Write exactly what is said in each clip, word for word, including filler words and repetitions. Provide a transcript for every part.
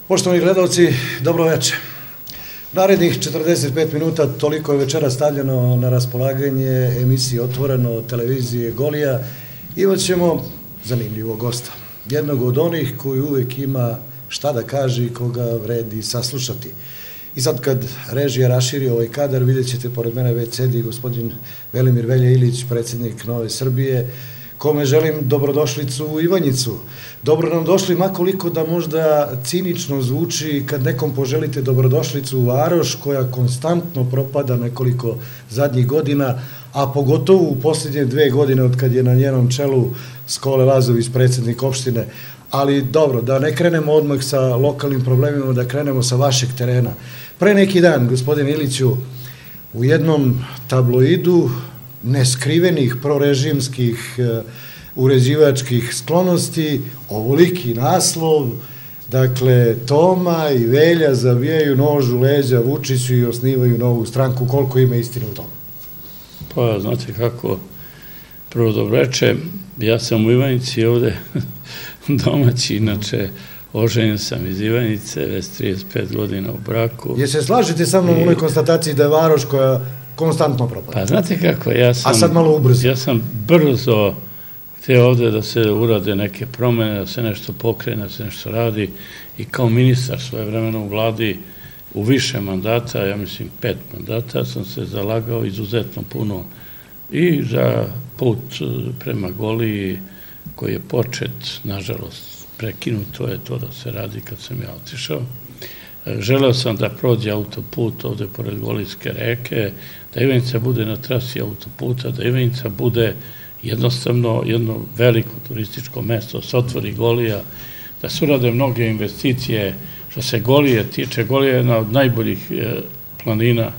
Poštovani gledalci, dobro večer. Narednih četrdeset pet minuta toliko je večera stavljeno na raspolaganje emisiji Otvoreno televizije Golija. Imat ćemo zanimljivog gosta. Jednog od onih koji uvek ima šta da kaže i koga vredi saslušati. I sad kad režija raširi ovaj kadar, vidjet ćete, pored mene već sedi gospodin Velimir Velja Ilić, predsjednik Nove Srbije, kome želim dobrodošlicu u Ivanjicu. Dobro nam došli, makoliko da možda cinično zvuči kad nekom poželite dobrodošlicu u Varoš, koja konstantno propada nekoliko zadnjih godina, a pogotovo u posljednje dve godine od kad je na njenom čelu Skole Lazović, predsjednik opštine. Ali dobro, da ne krenemo odmah sa lokalnim problemima, da krenemo sa vašeg terena. Pre neki dan, gospodin Iliću, u jednom tabloidu neskrivenih prorežimskih uređivačkih sklonosti, ovoliki naslov, dakle, Toma i Velja zabijaju nož u leđa Vučiću i osnivaju novu stranku. Koliko ima istine u tome? Pa, znate kako, prvo dobreče, ja sam u Ivanjici ovde domaći, inače oženjen sam iz Ivanjice, već trideset pet godina u braku. Je se slažete sa mnom u onoj konstataciji da je Varoš koja konstantno propada? Pa znate kako, ja sam... A sad malo ubrzo. Ja sam brzo htio ovde da se urade neke promene, da se nešto pokrene, da se nešto radi i kao ministar svoje vremena u vladi u više mandata, ja mislim pet mandata, sam se zalagao izuzetno puno i za put prema Goliji koji je počet, nažalost, prekinuto je to da se radi kad sam ja otišao. Želeo sam da prođe autoput ovde pored Golijske reke, da Ivanjica bude na trasi autoputa, da Ivanjica bude jednostavno jedno veliko turističko mesto, se otvori Golija, da se urade mnoge investicije. Što se Golije tiče, Golija je jedna od najboljih planina,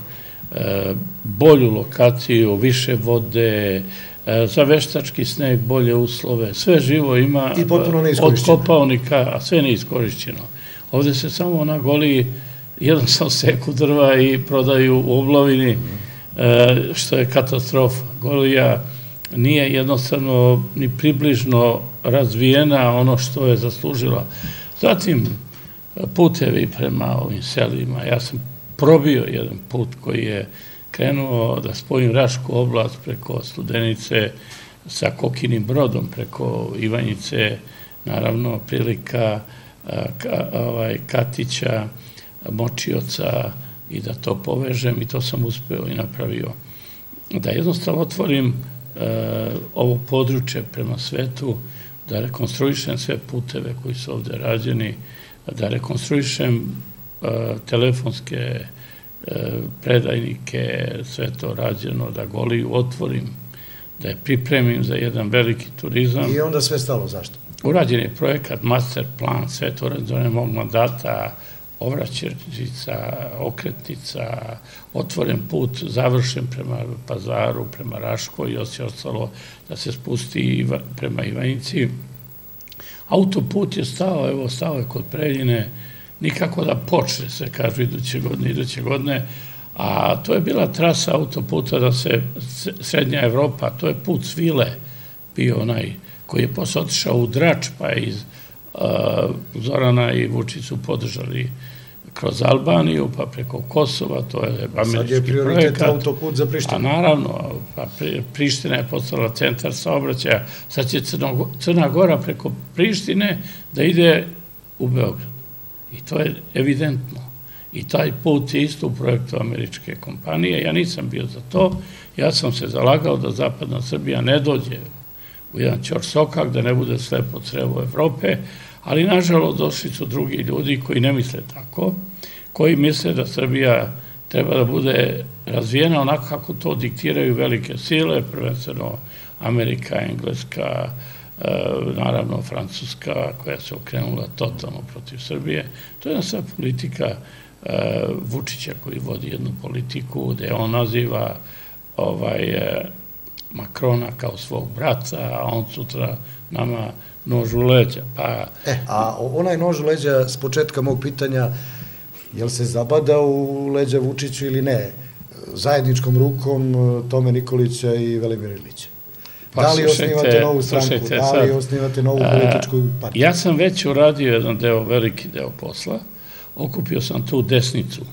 bolju lokaciju, više vode, za veštački sneg, bolje uslove, sve živo ima od kopaonika, a sve neiskorišćeno. Ovde se samo na Goliji jednostavno seku drva i prodaju u oblovini, što je katastrofa. Golija nije jednostavno ni približno razvijena ono što je zaslužila. Zatim, putevi prema ovim selima. Ja sam probio jedan put koji je krenuo da spojim Rašku oblast preko Studenice sa Kokinim Brodom, preko Ivanjice, naravno prilika Katića, Močioca i da to povežem i to sam uspeo i napravio. Da jednostavno otvorim ovo područje prema svetu, da rekonstruišem sve puteve koji su ovde rađeni, da rekonstruišem telefonske predajnike, sve to rađeno, da Goliju otvorim, da je pripremim za jedan veliki turizam. I onda sve stalo, zašto? Urađen je projekat, master plan, sve to rađene mog mandata, Ovraćežica, Okretnica, otvoren put, završen prema Pazaru, prema Raškoj i osje ostalo da se spusti prema Ivanjici. Autoput je stao, evo, stao je kod Preljine, nikako da počne se, kažu, iduće godine, iduće godine, a to je bila trasa autoputa da se Srednja Evropa, to je put Svile, bio onaj koji je posle otišao u Drač, pa je iz Zorana i Vučiću podržali kroz Albaniju, pa preko Kosova, to je američki projekat. Sad je prioritet autoput za Prištinu. A naravno, Priština je postala centar saobraćaja, sad će Crna Gora preko Prištine da ide u Beograd. I to je evidentno. I taj put je isto u projektu američke kompanije. Ja nisam bio za to. Ja sam se zalagao da zapadna Srbija ne dođe u jedan ćorsokak, da ne bude slepo crevo Evrope, ali nažalost došli su drugi ljudi koji ne misle tako, koji misle da Srbija treba da bude razvijena onako kako to diktiraju velike sile, prvenstveno Amerika, Engleska, naravno Francuska, koja se okrenula totalno protiv Srbije. To je jedna sva politika Vučića koji vodi jednu politiku gde on naziva Makrona kao svog brata, a on sutra nama nož u leđa. A onaj nož u leđa, s početka mog pitanja, je li se zabada u leđa Vučiću ili ne? Zajedničkom rukom Tome Nikolića i Velimira Ilića. Da li osnivate novu stranku, da li osnivate novu političku partiju? Ja sam već uradio jedan deo, veliki deo posla. okupio sam tu desnicu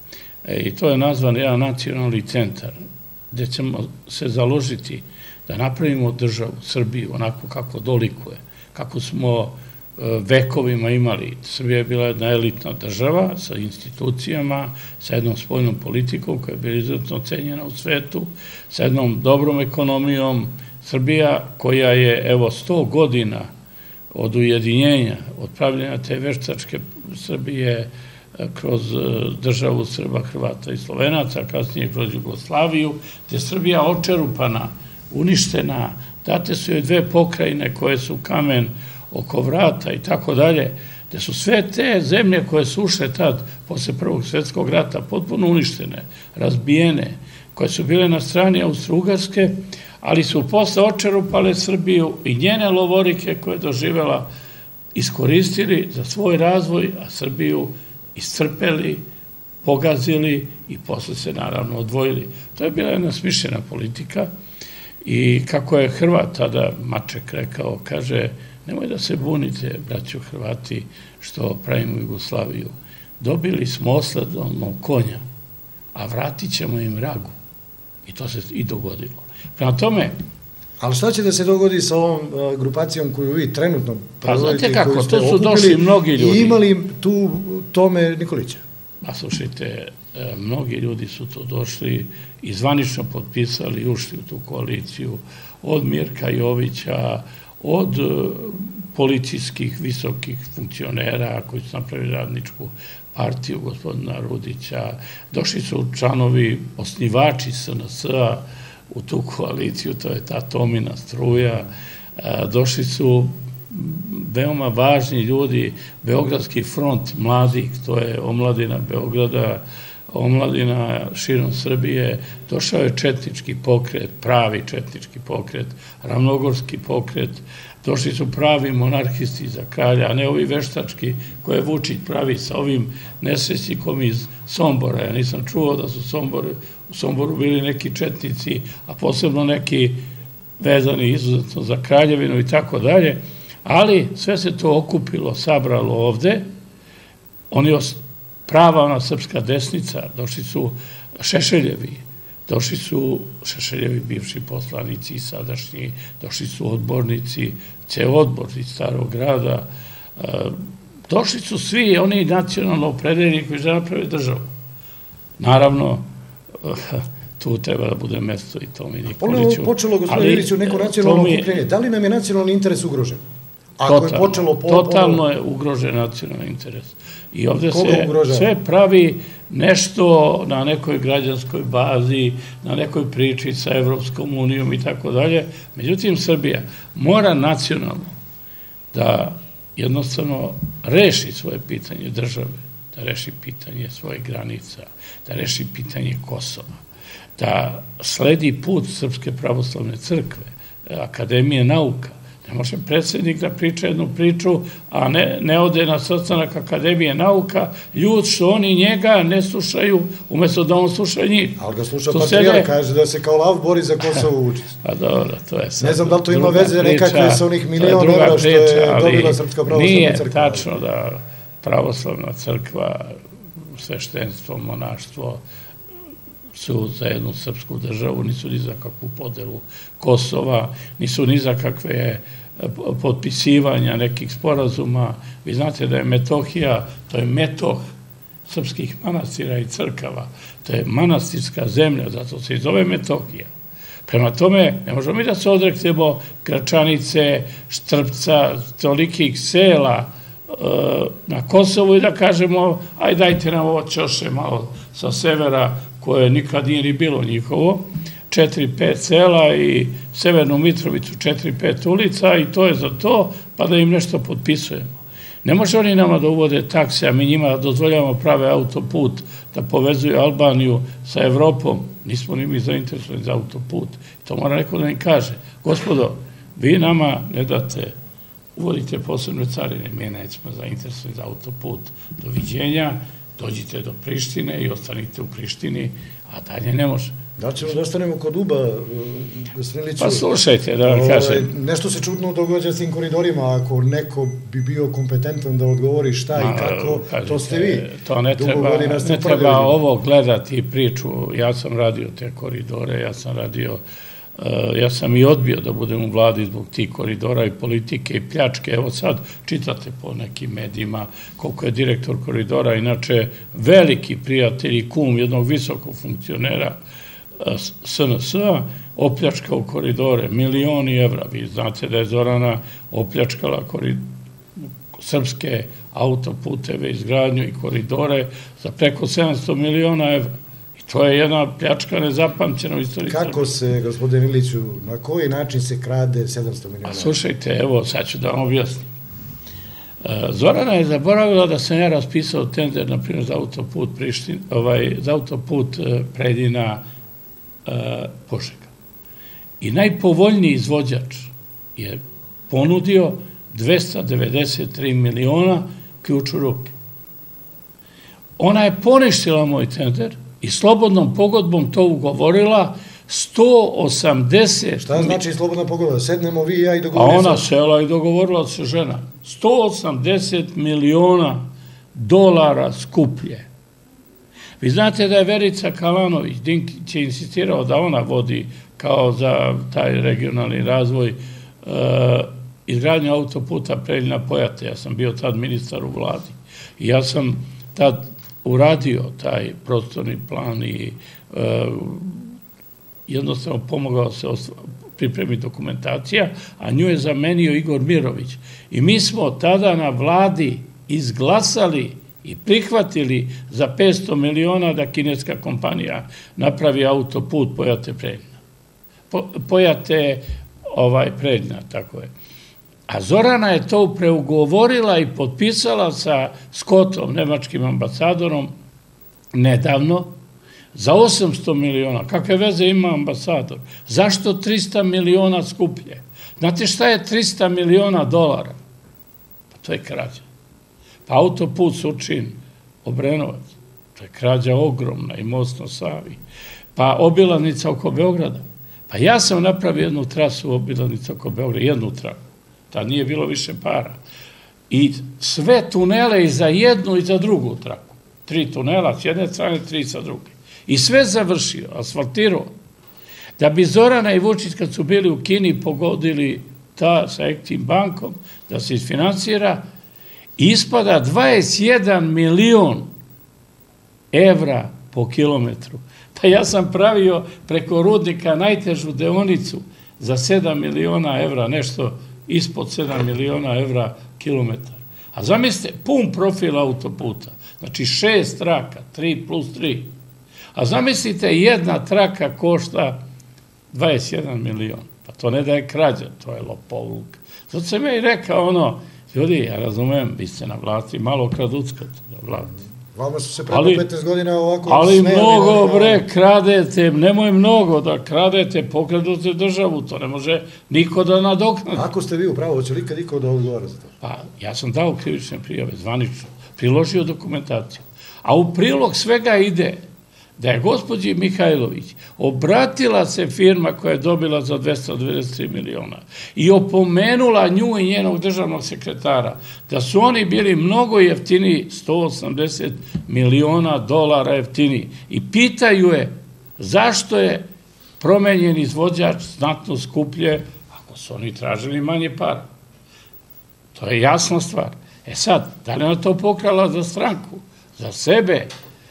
i to je nazvan jedan nacionalni centar gde ćemo se založiti da napravimo državu, Srbiju, onako kako dolikuje, kako smo vekovima imali. Srbija je bila jedna elitna država sa institucijama, sa jednom spoljnom politikom koja je bila izuzetno cenjena u svetu, sa jednom dobrom ekonomijom. Srbija koja je, evo, sto godina od ujedinjenja, od pravljenja te veštačke Srbije kroz državu Srba, Hrvata i Slovenaca, kasnije kroz Jugoslaviju, gde je Srbija očerupana, uništena, date su joj dve pokrajine koje su kamen oko vrata i tako dalje, gde su sve te zemlje koje su ušle tad, posle Prvog svjetskog rata, potpuno uništene, razbijene, koje su bile na strani Austro-Ugarske, ali su posle očerupale Srbiju i njene lovorike koje je doživela iskoristili za svoj razvoj, a Srbiju iscrpeli, pogazili i posle se naravno odvojili. To je bila jedna smišljena politika i kako je Hrvat tada Maček rekao, kaže, nemoj da se bunite, braćo Hrvati, što pravimo Jugoslaviju. Dobili smo oslednog konja, a vratit ćemo im ragu. I to se i dogodilo. Prema tome... Ali šta će da se dogodi sa ovom grupacijom koju vi trenutno predvodite, pa znate kako, to su došli mnogi ljudi. I imali tu Tome Nikolića? Pa slušajte, mnogi ljudi su tu došli i zvanično potpisali i ušli u tu koaliciju, od Mirka Jovića, od policijskih visokih funkcionera koji su napravili radničku partiju gospodina Rudića, došli su članovi, osnivači S N S-a u tu koaliciju, to je ta Tomina struja, došli su veoma važni ljudi, Beogradski front mladih, to je omladina Beograda, omladina širom Srbije, došao je četnički pokret, pravi četnički pokret, ravnogorski pokret, došli su pravi monarhisti za kralja, a ne ovi veštački koje Vučić pravi sa ovim nesrećnikom iz Sombora. Ja nisam čuo da su u Somboru bili neki četnici, a posebno neki vezani izuzetno za kraljevinu i tako dalje, ali sve se to okupilo, sabralo ovde, oni prava ona srpska desnica, došli su Šešeljevi, došli su Šešeljevi bivši poslanici i sadašnji, došli su odbornici, ceo odbor iz Starog grada, došli su svi oni nacionalno opredeljeni koji žele napraviti državu. Naravno, tu treba da bude mesto i Tomi Nikoliću. Počelo, gospodine Iliću, neko nacionalno okupljenje. Da li nam je nacionalni interes ugrožen? Totalno je ugrožen nacionalni interes. I ovde se sve pravi nešto na nekoj građanskoj bazi, na nekoj priči sa Evropskom unijom i tako dalje. Međutim, Srbija mora nacionalno da jednostavno reši svoje pitanje države, da reši pitanje svojih granica, da reši pitanje Kosova, da sledi put Srpske pravoslavne crkve, Akademije nauka. Ne može predsjednik da priča jednu priču, a ne ode na sastanak Akademije nauka, ljud što oni njega ne slušaju, umjesto da on sluša njih. Ali ga sluša patrijarh, kaže da se kao lav bori za Kosovo Vučić. Pa dobro, to je sad. Ne znam da li to ima veze nekakve sa onih milion evra što je dobila Srpska pravoslavna crkva. Nije tačno da pravoslavna crkva, sveštenstvo, monaštvo su za jednu srpsku državu, nisu ni za kakvu podelu Kosova, nisu ni za kakve potpisivanja nekih sporazuma. Vi znate da je Metohija, to je metoh srpskih manastira i crkava, to je manastirska zemlja, zato se i zove Metohija. Prema tome, ne možemo mi da se odreknemo Gračanice, Štrpca, tolikih sela na Kosovu i da kažemo, aj dajte nam ovo ćoše malo sa severa, koje nikad nije ni bilo njihovo, četiri pet sela i Severnu Mitrovicu, četiri pet ulica i to je za to, pa da im nešto potpisujemo. Ne može oni nama da uvode takse, a mi njima dozvoljavamo prave autoput, da povezuju Albaniju sa Evropom. Nismo ni mi zainteresovani za autoput. To mora neko da im kaže. Gospodo, vi nama ne date, uvodite posebne carine, mi nećemo zainteresovani za autoput. Doviđenja, dođite do Prištine i ostanite u Prištini, a dalje ne može. Da li ćemo da ostanemo kod Uba, gospodin Iliću? Pa slušajte, da vam kažem. Nešto se čudno događa s tim koridorima, ako neko bi bio kompetentan da odgovori šta i kako, to ste vi. To ne treba ovo gledati priču, ja sam radio te koridore, ja sam radio, ja sam i odbio da budem u vladi zbog tih koridora i politike i pljačke. Evo sad čitate po nekim medijima koliko je direktor koridora, inače veliki prijatelj i kum jednog visokog funkcionera S N S-a, opljačkao koridore, milioni evra. Vi znate da je Zorana opljačkala srpske autoputeve, izgradnju i koridore za preko sedamsto miliona evra. I to je jedna pljačka nezapamćena u istoriji Srbije. Kako se, gospodin Iliću, na koji način se krade sedamsto miliona evra? Slušajte, evo, sad ću da vam objasnim. Zorana je zaboravila da sam ja raspisao tender, na primjer, za autoput Priština, za autoput Preljina Požega. I najpovoljniji izvođač je ponudio dvesta devedeset tri miliona ključ u ruke. Ona je poništila moj tender i slobodnom pogodbom to ugovorila sto osamdeset... Šta znači slobodna pogodba? Sednemo vi i ja i dogovorila se? A ona sela i dogovorila se žena. sto osamdeset miliona dolara skuplje. Vi znate da je Verica Kalanović, Dinkić je insistirao da ona vodi kao za taj regionalni razvoj izgradnju autoputa Preljina-Pojate. Ja sam bio tad ministar u vladi. I ja sam tad uradio taj prostorni plan i jednostavno pomogao se pripremiti dokumentacija, a nju je zamenio Igor Mirović. I mi smo tada na vladi izglasali i prihvatili za petsto miliona da kineska kompanija napravi autoput Pojate-Preljina. Pojate-Preljina, tako je. A Zorana je to preugovorila i potpisala sa Scottom, nemačkim ambasadorom, nedavno, za osamsto miliona. Kakve veze ima ambasador? Zašto trista miliona skuplje? Znate šta je trista miliona dolara? Pa to je krađa. Pa autoput Surčin, Obrenovac, to je krađa ogromna i most na Savi. Pa obilaznica oko Beograda. Pa ja sam napravio jednu trasu obilaznica oko Beograda, jednu traku. Tad nije bilo više para. I sve tunele i za jednu i za drugu traku. Tri tunela s jedne strane, tri sa druge. I sve završio, asfaltirao. Da bi Zorana i Vučić kad su bili u Kini pogodili ta sa Ektim bankom, da se isfinansira, ispada dvadeset jedan milion evra po kilometru. Pa ja sam pravio preko rudnika najtežu deonicu za sedam miliona evra, nešto ispod sedam miliona evra kilometar. A zamislite, pun profil autoputa, znači šest traka, tri plus tri. A zamislite, jedna traka košta dvadeset jedan milion. Pa to ne da je krađa, to je lopovluk. Zato sam ja i rekao ono, ljudi, ja razumem, vi ste na vlasti, malo kraduckate na vlasti. Vama su se preko petnaest godina ovako ali mnogo, bre, kradete, nemoj mnogo da kradete, pokradete državu, to ne može niko da nadoknadi. Ako ste vi upravo, hoće li kad niko da odgovara za to? Pa, ja sam dao krivične prijave, zvanično, priložio dokumentaciju. A u prilog svega ide da je gospođi Mihajlović obratila se firma koja je dobila za dvesta devedeset tri miliona i opomenula nju i njenog državnog sekretara da su oni bili mnogo jeftiniji, sto osamdeset miliona dolara jeftiniji. I pitaju je zašto je promenjen izvođač znatno skuplje ako su oni tražili manje para. To je jasna stvar. E sad, da li ona to pokrala za stranku, za sebe,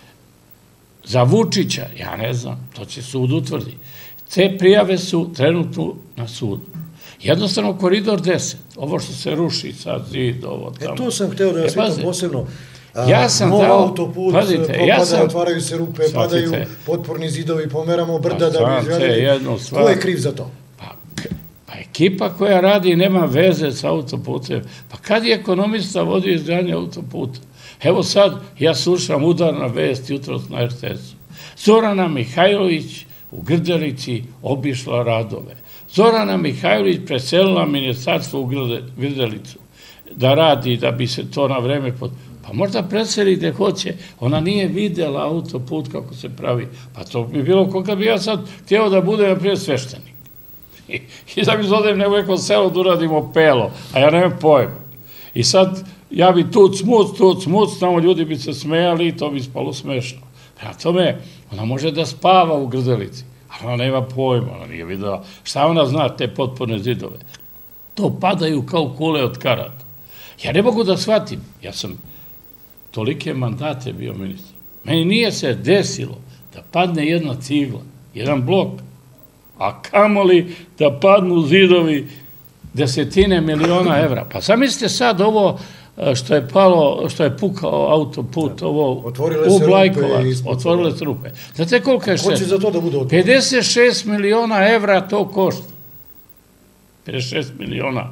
za Vučića, ja ne znam, to će sud utvrdi. Te prijave su trenutno na sudu. Jednostavno, koridor deset, ovo što se ruši sad, zid, ovo tamo. E, to sam hteo da vas pitam posebno. Ja sam dao... Nov autoput, propada, otvaraju se rupe, padaju potporni zidovi, pomeramo brda da bi izgradili. Ko je kriv za to? Pa ekipa koja radi nema veze sa autoputem. Pa kad je ekonomista vodio izgradnje autoputa? Evo sad, ja slušam udarna vest jutros na R T S-u. Zorana Mihajlović u Grdelici obišla radove. Zorana Mihajlović preselila ministarstvo u Grdelicu da radi, da bi se to na vreme pod... Pa možda preseli gde hoće. Ona nije videla autoput kako se pravi. Pa to bi bilo ko kad bi ja sad htio da budem naprijed sveštenik. I, i da bi zodem nego neko selo da uradimo pelo, a ja nemam pojma. I sad ja bi tuc, muc, tuc, muc, tamo ljudi bi se smejali i to bi spalo smešno. Prema tome, ona može da spava u Grdelici, ali ona nema pojma, ona nije videla. Šta ona zna te potporne zidove? To padaju kao kule od karata. Ja ne mogu da shvatim, ja sam tolike mandate bio ministar. Meni nije se desilo da padne jedna cigla, jedan blok, a kamoli da padnu zidovi desetine miliona evra. Pa zamislite sad ovo što je palo, što je pukao autoput, ovo u Blajkovac, otvorile se rupe. Znate koliko je šteta? Ko će za to da bude otvoreno? pedeset šest miliona evra to košta. pedeset šest miliona.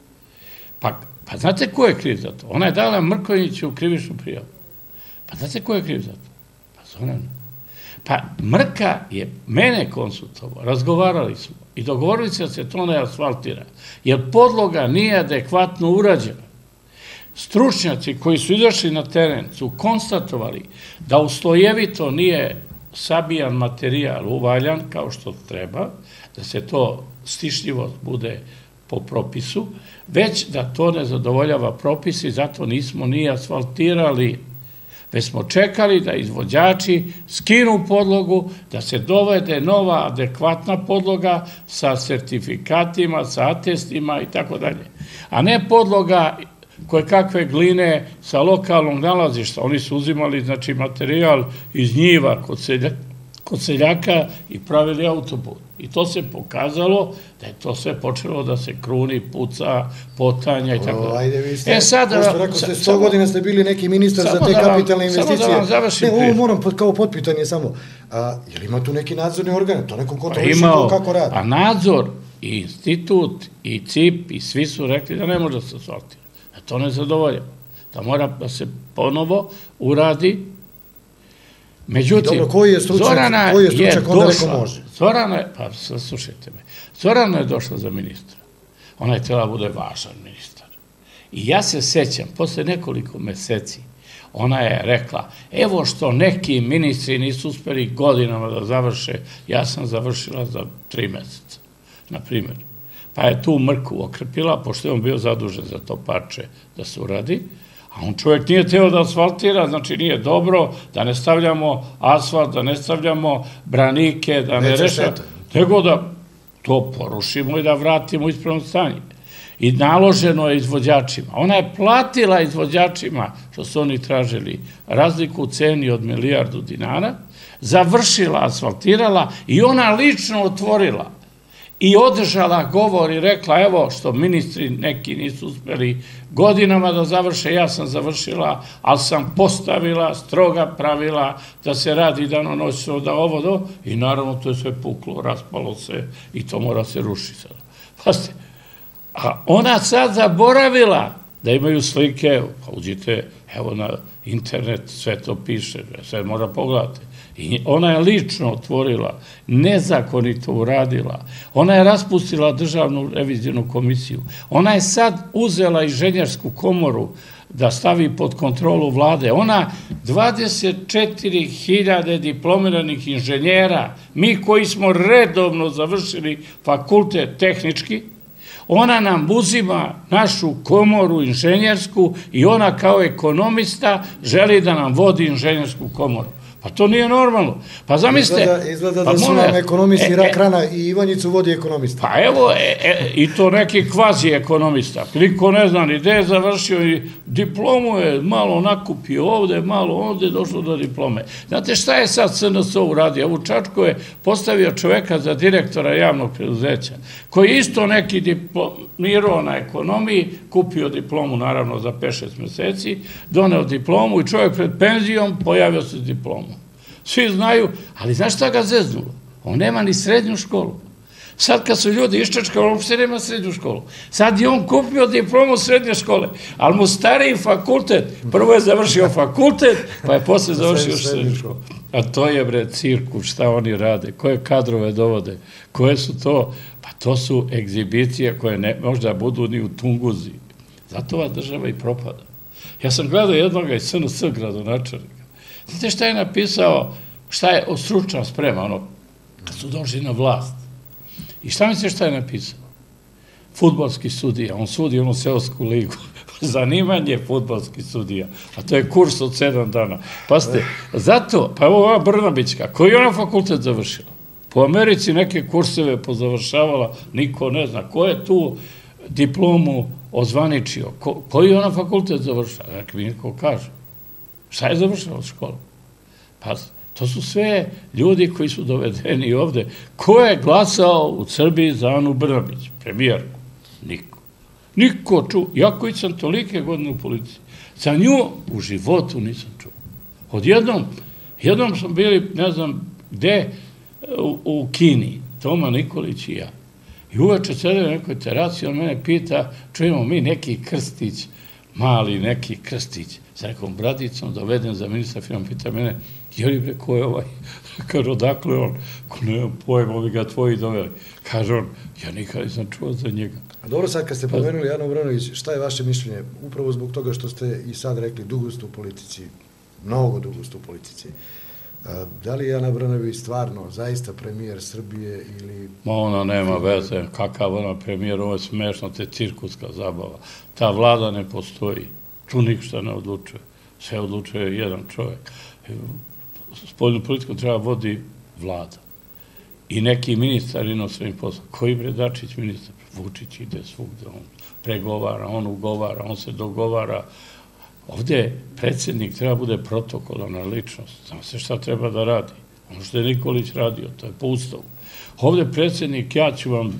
Pa, pa znate ko je kriv za to? Ona je dala Mrkonjiću krivičnu prijavu. Pa znate ko je kriv za to? Pa Zoran. Pa Mrka je mene konsultovao, razgovarali smo i dogovorili se da se to ne asfaltira, jer podloga nije adekvatno urađena. Stručnjaci koji su izašli na teren su konstatovali da u slojevito nije sabijan materijal uvaljan kao što treba, da se to stišljivost bude po propisu, već da to ne zadovoljava propisi, zato nismo ni asfaltirali. Već smo čekali da izvođači skinu podlogu, da se dovede nova adekvatna podloga sa sertifikatima, sa atestima i tako dalje. A ne podloga koje kakve gline sa lokalnog nalazišta. Oni su uzimali, znači, materijal iz njiva kod seljaka, kod seljaka i pravili autoput. I to se pokazalo da je to sve počelo da se kruni, puca, potanja i tako da. Ajde, vi ste, pošto rekao ste, sto godina ste bili neki ministar za te kapitalne investicije. Samo da vam završim prije. Ne, ovo moram kao potpitanje samo. Je li ima tu neki nadzorni organ? To neko kontroliše kako radi? A nadzor i institut i C I P i svi su rekli da ne može da se asfaltira. Da to ne zadovoljava. Da mora da se ponovo uradi. Međutim, dobro, koji je stručak, Zorana koji je stručak je onda došla, neko može? Zorana je, pa slušajte me, Zorana je došla za ministra. Ona je trebala bude važan ministar. I ja se sećam, posle nekoliko meseci, ona je rekla, evo što neki ministri nisu uspeli godinama da završe, ja sam završila za tri meseca, na primjer. Pa je tu Mrku okrpila, pošto je on bio zadužen za to parče da se uradi, a on čovjek nije teo da asfaltira, znači nije dobro, da ne stavljamo asfalt, da ne stavljamo branike, da ne rešamo, nego da to porušimo i da vratimo u ispravno stanje. I naloženo je izvođačima. Ona je platila izvođačima, što su oni tražili, razliku u ceni od milijardu dinara, završila, asfaltirala i ona lično otvorila i održala govor i rekla, evo što ministri neki nisu uspeli godinama da završe, ja sam završila, ali sam postavila stroga pravila da se radi danonoćno, da ovo do, i naravno to je sve puklo, raspalo se i to mora se rušiti sada. Pazite, a ona sad zaboravila da imaju slike, pa uđite, evo na internet, sve to piše, sve mora pogledati. I ona je lično otvorila, nezakonito uradila. Ona je raspustila državnu revizijnu komisiju. Ona je sad uzela inženjersku komoru da stavi pod kontrolu vlade. Ona dvadeset četiri hiljade diplomiranih inženjera, mi koji smo redovno završili fakultet tehnički, ona nam uzima našu komoru inženjersku i ona kao ekonomista želi da nam vodi inženjersku komoru. Pa to nije normalno. Pa zamislite... Izgleda da su nam ekonomisti rak rana i Ivanjicu vodi ekonomista. Pa evo, i to neki kvazi ekonomista. Niko ne zna ni gde je završio i diplomu je malo nakupio ovde, malo ovde, došlo do diplome. Znate šta je sad S N S uradio? Evo Čačko je postavio čoveka za direktora javnog preduzeća, koji isto neki diplomirao na ekonomiji, kupio diplomu naravno za pet šest meseci, doneo diplomu i čovjek pred penzijom pojavio se s diplomom. Svi znaju, ali znaš šta ga zeznulo? On nema ni srednju školu. Sad kad su ljudi iščačkali, on uopšte nema srednju školu. Sad je on kupio diplomu srednje škole, ali mu stariji fakultet, prvo je završio fakultet, pa je posle završio srednju školu. A to je, bre, cirkus, šta oni rade, koje kadrove dovode, koje su to, pa to su egzibicije koje ne možda budu ni u Tunguzi. Zato ova država i propada. Ja sam gledao jednoga iz S N S gradonačelnika. Znate šta je napisao, šta je stručna sprema, ono, kad su došli na vlast. I šta mislite šta je napisao? Fudbalski sudija, on sudi onu seosku ligu. Zanimanje fudbalski sudija, a to je kurs od sedam dana. Pazite, zato, pa evo ova Brnabićka, koji je ona fakultet završila? Po Americi neke kurseve pozavršavala, niko ne zna. Ko je tu diplomu ozvaničio? Koji je ona fakultet završila? Nek mi niko kaže. Šta je završila od škola? Pa, to su sve ljudi koji su dovedeni ovde. Ko je glasao u Srbiji za Anu Brnabić, premijerku? Niko. Niko čuo. Ja koji sam tolike godine u policiji, za nju u životu nisam čuo. Odjednom, jednom smo bili, ne znam gde, u, u Kini, Toma Nikolić i ja. I uveče sede na nekoj terasi, on mene pita, čujemo mi neki krstić, mali neki krstić, sa nekom bradicom, doveden za ministra firma, pita mene, jeli bre, ko je ovaj? Kaže, odakle on? Ko nemam pojma, ovi ga tvoji doveli. Kaže on, ja nikad nisam čuo za njega. A dobro, sad kad ste pomenuli Anu Brnabić, šta je vaše mišljenje? Upravo zbog toga što ste i sad rekli, dugo ste u politici, mnogo dugo ste u politici. Da li je Ana Brnabić stvarno zaista premijer Srbije ili... Ma ona nema veze, kakav ona premijer, ovo je smešno, to je cirkuska zabava. Ta vlada ne postoji, tu ništa ne odlučuje, sve odlučuje jedan čovjek. Spoljnu politiku treba vodi vlada. I neki ministar inostranih posla. Koji bre Dačić ministar? Vučić ide svugde, on pregovara, on ugovara, on se dogovara. Ovde predsjednik treba bude protokolna ličnost. Zna se šta treba da radi. Ono što je Nikolić radio, to je po ustavu. Ovde predsjednik, ja ću vam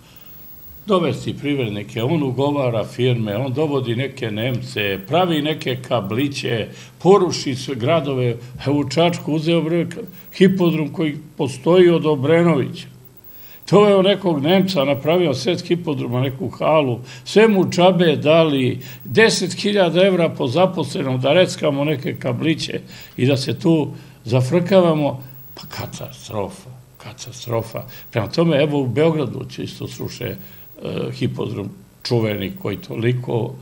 dovesti privrednike, on ugovara firme, on dovodi neke Nemce, pravi neke kabliće, poruši sve gradove. Evo u Čačku uzeo bre hipodrom koji postoji od Obrenovića. To je od nekog Nemca napravio set hipodroma, neku halu, sve mu džabe dali, deset hiljada evra po zaposlenom da reckamo neke kabliće i da se tu zafrkavamo, pa katastrofa, katastrofa. Prema tome, evo u Beogradu će isto sruše hipodrom čuveni koji toliko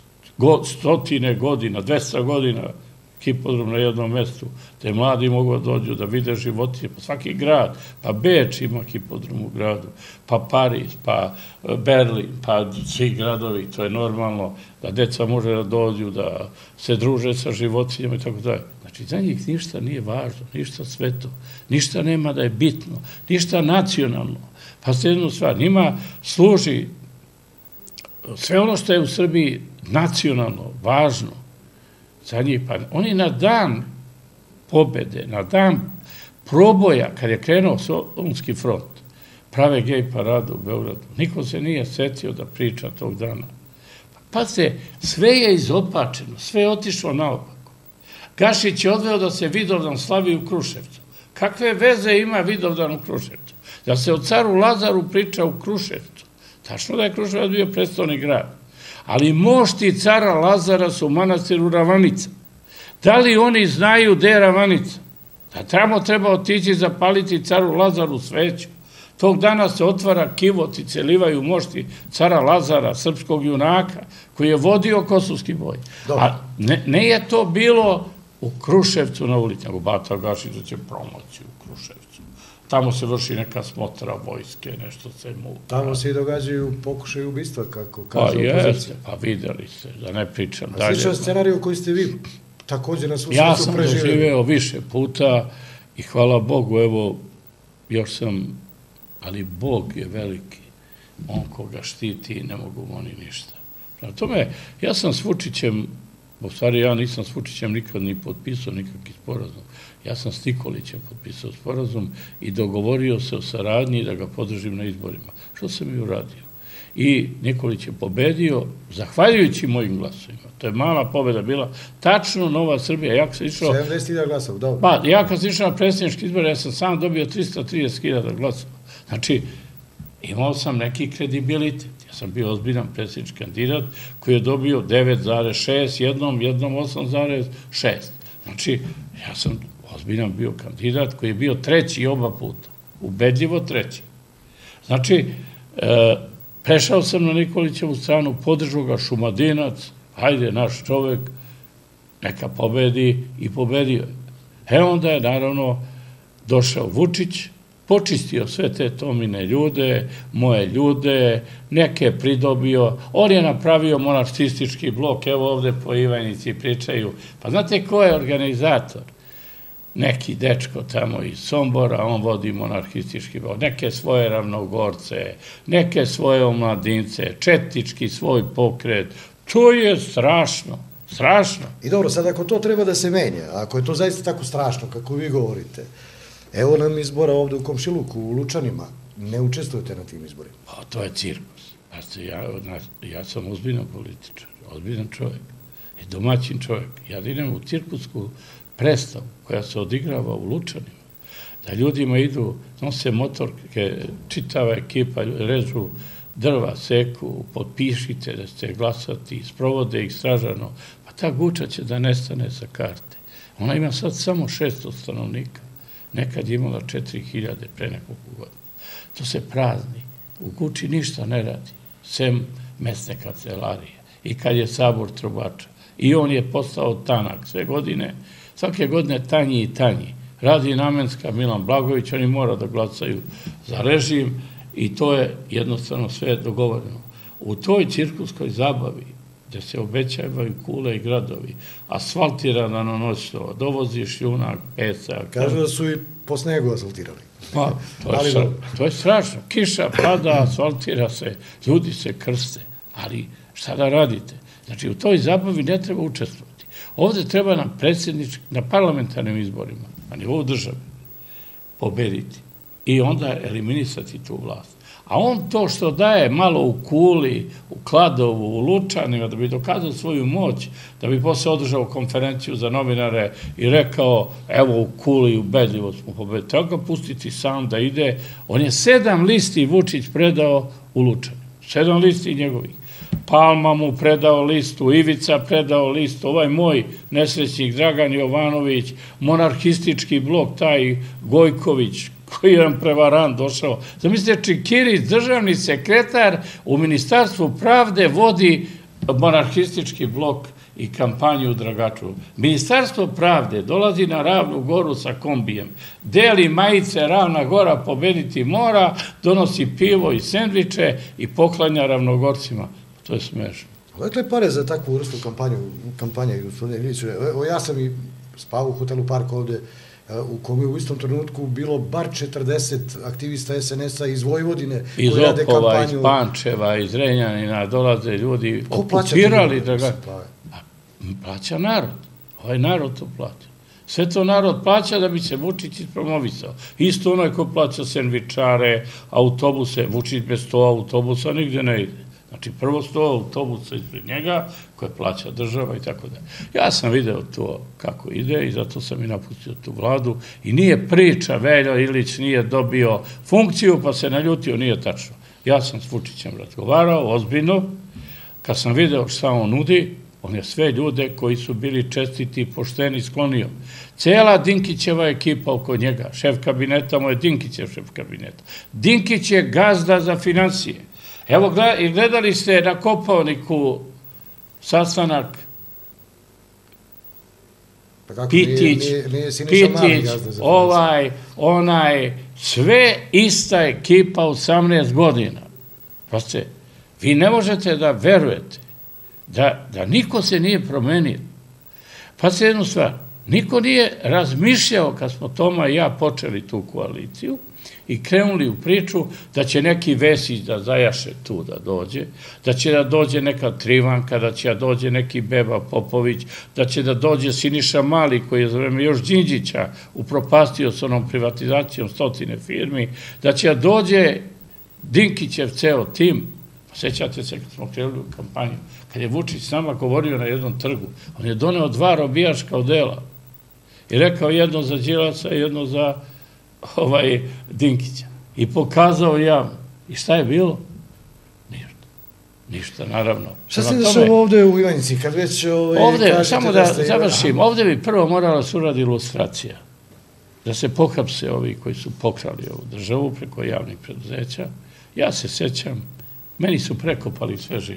stotine godina, dvesta godina hipodrom na jednom mestu, gde mladi mogu da dođu da vide životinje, pa svaki grad, pa Beč ima hipodrom u gradu, pa Pariz, pa Berlin, pa svi gradovi, to je normalno, da deca može da dođu, da se druže sa životinjama i tako dalje. Znači, za njih ništa nije važno, ništa sveto, ništa nema da je bitno, ništa nacionalno. Pa ste jednu stvar, njima služi sve ono što je u Srbiji nacionalno, važno, za njih, pa oni na dan pobede, na dan proboja, kad je krenuo Solunski front, prave gej paradu u Beogradu, niko se nije setio da priča tog dana. Pa se, sve je izopačeno, sve je otišlo naopako. Gašić je odveo da se Vidovdan slavi u Kruševcu. Kakve veze ima Vidovdan u Kruševcu? Da se o caru Lazaru priča u Kruševcu. Tačno da je Kruševac bio prestolni grad. Ali mošti cara Lazara su u manastiru Ravanica. Da li oni znaju gde je Ravanica? Da tamo treba otići zapaliti caru Lazaru sveću. Tog dana se otvara kivot i celivaju mošti cara Lazara, srpskog junaka, koji je vodio kosovski boj. A ne, ne je to bilo u Kruševcu na ulici, nego Bata Gašić će promociju u Kruševcu. Tamo se vrši neka smotra vojske, nešto se mu... Tamo se i događaju pokušaj ubistva, kako kaže opozicija. Pa jeste, pa videli se, da ne pričam dalje. A sličan scenariju koji ste vi također na svu sreću preživeli. Ja sam doživeo više puta i hvala Bogu, evo, još sam, ali Bog je veliki, on koga štiti i ne mogu oni ništa. Prema tome, ja sam s Vučićem, u stvari ja nisam s Vučićem nikad ni potpisao nikakvi sporazum. Ja sam s Nikolićem potpisao sporazum i dogovorio se o saradnji da ga podržim na izborima. Što sam i uradio. I Nikolić je pobedio, zahvaljujući mojim glasovima. To je mala pobeda bila. Tačno Nova Srbija. Ja kad sam išao... sedamdeset hiljada glasova, dobro. Pa, ja kad sam išao na predsjednički izbor, ja sam sam dobio trista trideset hiljada glasova. Znači, imao sam neki kredibilitet. Ja sam bio ozbiljan predsjednički kandidat koji je dobio devet zarez šest, jednom, jednom osam zarez šest. Znači, ja sam ozbiljan bio kandidat koji je bio treći oba puta. Ubedljivo treći. Znači, e, prešao sam na Nikolićevu stranu, podržao ga Šumadinac, hajde, naš čovek neka pobedi i pobedio je. E onda je naravno došao Vučić, počistio sve te Tomine ljude, moje ljude, neke pridobio, on je napravio monarhistički blok, evo ovde po Ivanjici pričaju, pa znate ko je organizator? Neki dečko tamo iz Sombora, on vodi monarhistički blok, neke svoje ravnogorce, neke svoje omladince, četnički svoj pokret, to je strašno, strašno. I dobro, sad ako to treba da se menja, ako je to zaista tako strašno, kako vi govorite, evo nam izbora ovde u Komšiluku, u Lučanima, ne učestvujete na tim izborima. Pa to je cirkus. Ja, ja sam ozbiljan političar, ozbiljan čovjek i domaćin čovjek. Ja idem u cirkusku predstavu koja se odigrava u Lučanima, da ljudima idu, nose motorke, čitava ekipa, režu drva, seku, potpišite da ste glasati, sprovode ih stražano, pa ta Guča će da nestane sa karte. Ona ima sad samo šesto stanovnika, nekad je imala četiri hiljade pre nekoliko godina. To se prazni, u Guči ništa ne radi, sem mesne kancelarije. I kad je sabor trubača, i on je postao tanak sve godine, svake godine tanji i tanji. Radi Namenska, Milan Blagović, oni mora da glasaju za režim i to je jednostavno sve dogovoreno. U toj cirkuskoj zabavi, gde se obećavaju kule i gradovi, asfaltirana noćno, dovozi šljunak, pesak. Kažu da su i po snegu asfaltirali. Pa, to, je, to je strašno. Kiša pada, asfaltira se, ljudi se krste. Ali šta da radite? Znači, u toj zabavi ne treba učestvovati. Ovde treba nam predsjednički, na parlamentarnim izborima, na nivou države, pobediti i onda eliminisati tu vlast. A on to što daje malo u Kuli, u Kladovu, u Lučanima, da bi dokazao svoju moć, da bi posle održao konferenciju za novinare i rekao, evo u Kuli, ubedljivo smo pobedili, treba ga pustiti sam da ide. On je sedam listi Vučić predao u Lučanima, sedam listi njegovih. Palma mu predao listu, Ivica predao listu, ovaj moj nesrećnik Dragan Jovanović, monarhistički blok, taj Gojković, koji je jedan prevarant došao. Zamislite, Čikirić, državni sekretar u Ministarstvu pravde, vodi monarhistički blok i kampanju u Dragaču. Ministarstvo pravde dolazi na Ravnu Goru sa kombijem, deli majice Ravna Gora pobediti mora, donosi pivo i sendviče i poklanja Ravnogorcima. To je smešno. Odakle pare za takvu vrstu kampanje, gospodine Iliću? Evo, ja sam i spavao u hotelu Park ovde, u kom je u istom trenutku bilo bar četrdeset aktivista es en es a iz Vojvodine. Iz Opova, iz Pančeva, iz Renjanina, dolaze ljudi, okupirali. Plaća narod. Ovaj narod to plaća. Sve to narod plaća da bi se Vučić ispromovisao. Isto onaj ko plaća sendvičare, autobuse, Vučić bez sto autobusa nigde ne ide. Znači, prvo sto autobusa ispred njega, koje plaća država i tako da. Ja sam video to kako ide i zato sam i napustio tu vladu. I nije priča, Veljo Ilić nije dobio funkciju, pa se naljutio, nije tačno. Ja sam s Vučićem razgovarao, ozbiljno. Kad sam video šta on nudi, on je sve ljude koji su bili čestiti i pošteni sklonio. Cela Dinkićeva ekipa oko njega, šef kabineta, mu je Dinkićev šef kabineta. Dinkić je gazda za financije. Evo, gledali ste na Kopaoniku sastanak Pitić, Pitić, ovaj, onaj, sve ista ekipa osamnaest godina. Proste, vi ne možete da verujete da niko se nije promenio. Pa se jednu stvar, niko nije razmišljao kad smo Toma i ja počeli tu koaliciju i krenuli u priču da će neki Vesić da zajaše tu da dođe, da će da dođe neka Trivanka, da će da dođe neki Beba Popović, da će da dođe Siniša Mali koji je za vreme još Đinđića upropastio s onom privatizacijom stotine firmi, da će da dođe Dinkićev ceo tim. Sećate se kad smo krenuli u kampanju, kad je Vučić s nama govorio na jednom trgu, on je doneo dva robijaška odela i rekao jedno za Đilasa i jedno za ovaj Dinkića. I pokazao javno. I šta je bilo? Ništa. Ništa, naravno. Šta se dešava ovde u Ivanjici? Kad već ovde, samo da završim, ovde bi prvo morala se uradi ilustracija. Da se pohapse ovi koji su pokrali ovu državu preko javnih preduzeća. Ja se sećam, meni su prekopali sve živo.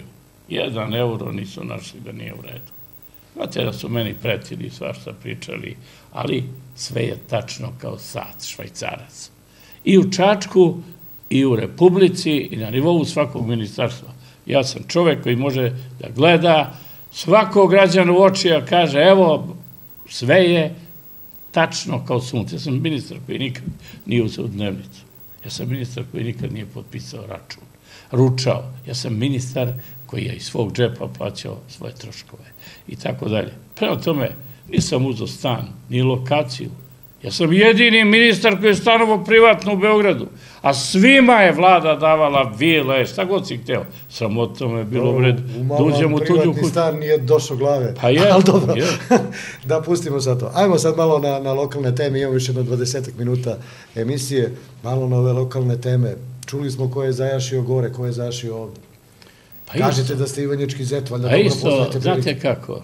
Jedan euro nisu našli da nije u redu. Znate da su meni pretili, svašta pričali, ali sve je tačno kao sat švajcarac. I u Čačku, i u Republici, i na nivou svakog ministarstva. Ja sam čovek koji može da gleda svakog građana u oči, a kaže, evo, sve je tačno kao sunce. Ja sam ministar koji nikad nije uzeo u dnevnicu. Ja sam ministar koji nikad nije potpisao račun. Ručao. Ja sam ministar koji je iz svog džepa plaćao svoje troškove. I tako dalje. Prema tome, nisam uzeo stan, ni lokaciju. Ja sam jedini ministar koji je stanovo privatno u Beogradu. A svima je vlada davala vile, šta god si hteo. Sramotno je bilo u redu. U malo privatni stan nije došao glave. Pa je. Ali dobro, da pustimo sad to. Ajmo sad malo na, na lokalne teme, imamo još jedno dvadesetak minuta emisije, malo na ove lokalne teme. Čuli smo ko je zajašio gore, ko je zajašio ovde. Pa kažete isto, da ste Ivanjički zet, valjda dobro poznate. Znate kako,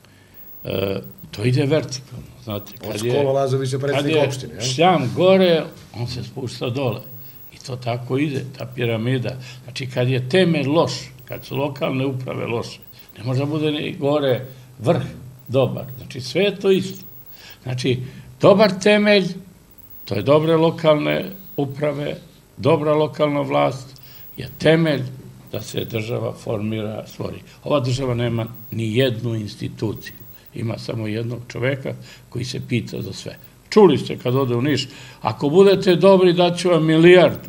e, to ide vertikalno. Znate, od Skolo Lazovića predsjednik opštine. Kad je šljam gore, on se spušta dole. I to tako ide, ta piramida. Znači, kad je temelj loš, kad su lokalne uprave loše, ne može da bude ni gore vrh dobar. Znači, sve je to isto. Znači, dobar temelj, to je dobre lokalne uprave, dobra lokalna vlast, je temelj da se država formira, stvori. Ova država nema ni jednu instituciju. Ima samo jednog čoveka koji se pita za sve. Čuli ste kad ode u Niš, ako budete dobri daću vam milijardu,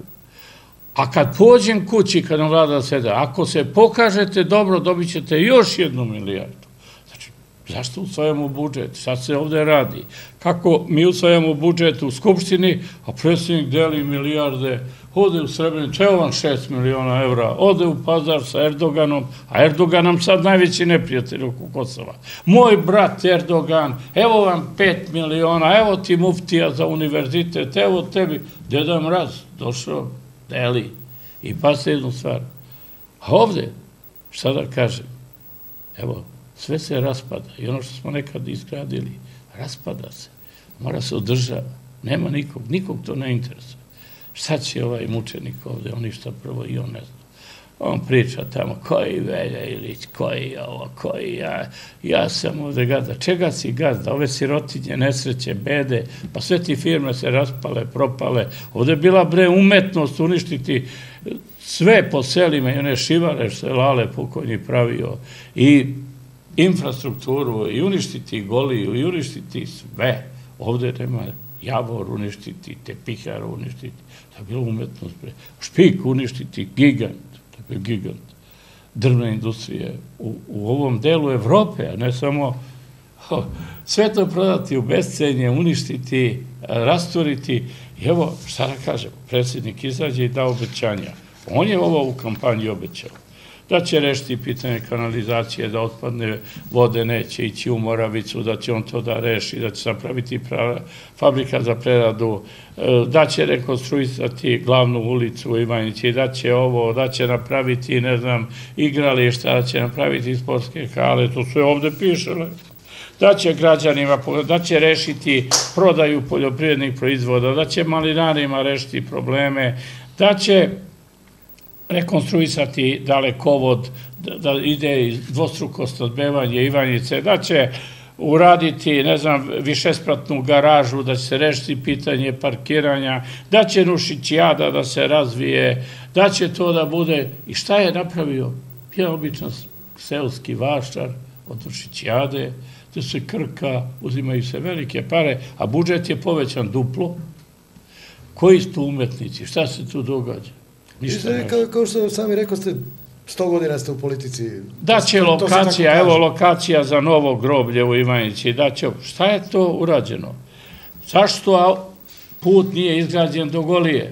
a kad pođem kući, kad nam vlada sede, ako se pokažete dobro, dobit ćete još jednu milijardu. Znači, zašto usvajamo budžet? Šta se ovde radi? Kako mi usvajamo budžet u Skupštini, a predsjednik deli milijarde, ode u Srebrenicu, evo vam šest miliona evra, ode u Pazar sa Erdoganom, a Erdogan nam sad najveći neprijatelj oko Kosova. Moj brat Erdogan, evo vam pet miliona, evo ti muftija za univerzitet, evo tebi, Deda Mraz, došao, deli. I pa se jednu stvar. A ovde, šta da kažem, evo, sve se raspada i ono što smo nekad izgradili, raspada se, mora se održava, nema nikog, nikog to ne interesuje. Šta će ovaj mučenik ovde, on ništa prvo i on ne zna. On priča tamo, koji Velja Ilić, koji ovo, koji ja, ja sam ovde gazda. Čega si gazda? Ove sirotinje, nesreće, bede, pa sve ti firme se raspale, propale. Ovde je bila bre umetnost uništiti sve po selima i one šivare što je Lale pokojni pravio i infrastrukturu i uništiti Goliju i uništiti sve. Ovde nema Javor uništiti, Tepihar uništiti. To je bilo umetnost. Špik uništiti, gigant. To je gigant drvne industrije u, u ovom delu Evrope, a ne samo oh, sve to prodati u bescenje, uništiti, rasturiti. I evo, šta da kažem, predsjednik izađe i da obećanja. On je ovo u kampanji obećao. Da će rešiti pitanje kanalizacije, da otpadne vode neće ići u Moravicu, da će on to da reši, da će napraviti fabrika za preradu, da će rekonstruisati glavnu ulicu u Ivanjici, da će ovo, da će napraviti, ne znam, igrališta, da će napraviti sportske hale, to sve ovde piše. Da će građanima, da će rešiti prodaju poljoprivrednih proizvoda, da će malinarima rešiti probleme, da će rekonstruisati dalekovod, da ide dvostruko snabdevanje Ivanjice, da će uraditi, ne znam, višespratnu garažu, da će se rešiti pitanje parkiranja, da će Nušićijada da se razvije, da će to da bude. I šta je napravio? Jedan običan seoski vašar od Nušićijade, gde se krka, uzimaju se velike pare, a budžet je povećan duplo. Koji su tu umetnici? Šta se tu događa? Kao što sami rekao ste, sto godina ste u politici. Da će lokacija, evo lokacija za novo groblje u Ivanjici, da će, šta je to urađeno? Zašto put nije izgrađen do Golije?